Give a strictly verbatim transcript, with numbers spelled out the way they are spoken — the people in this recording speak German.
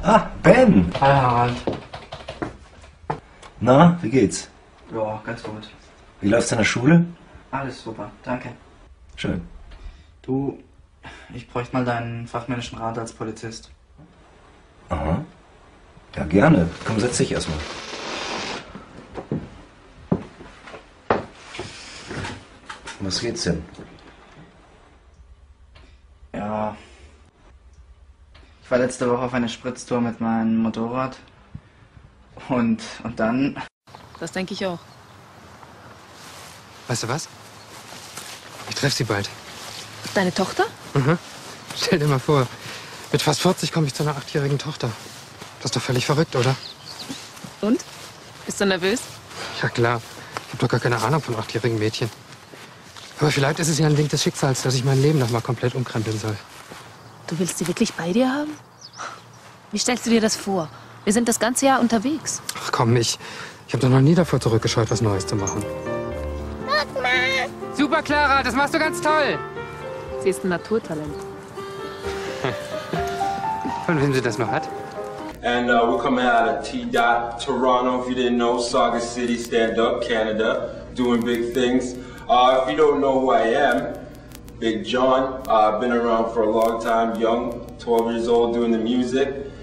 Ah, Ben! Hi Harald. Na, wie geht's? Ja, ganz gut. Wie läuft's in der Schule? Alles super, danke. Schön. Du, ich bräuchte mal deinen fachmännischen Rat als Polizist. Aha. Ja, gerne. Komm, setz dich erstmal. Was geht's denn? Ja. Ich war letzte Woche auf einer Spritztour mit meinem Motorrad. Und, und dann... Das denke ich auch. Weißt du was? Ich treffe sie bald. Deine Tochter? Mhm. Stell dir mal vor, mit fast vierzig komme ich zu einer achtjährigen Tochter. Das ist doch völlig verrückt, oder? Und? Bist du nervös? Ja klar. Ich habe doch gar keine Ahnung von achtjährigen Mädchen. Aber vielleicht ist es ja ein Wink des Schicksals, dass ich mein Leben noch mal komplett umkrempeln soll. Du willst sie wirklich bei dir haben? Wie stellst du dir das vor? Wir sind das ganze Jahr unterwegs. Ach komm, ich, ich habe doch noch nie davor zurückgescheut, was Neues zu machen. Super, Clara, das machst du ganz toll. Sie ist ein Naturtalent. Von wem sie das noch hat? And uh, we're coming out of T-Dot, Toronto, if you didn't know, Saga City, stand up, Canada, doing big things. Uh, if you don't know who I am, Big John, uh, I've been around for a long time, young, twelve years old, doing the music.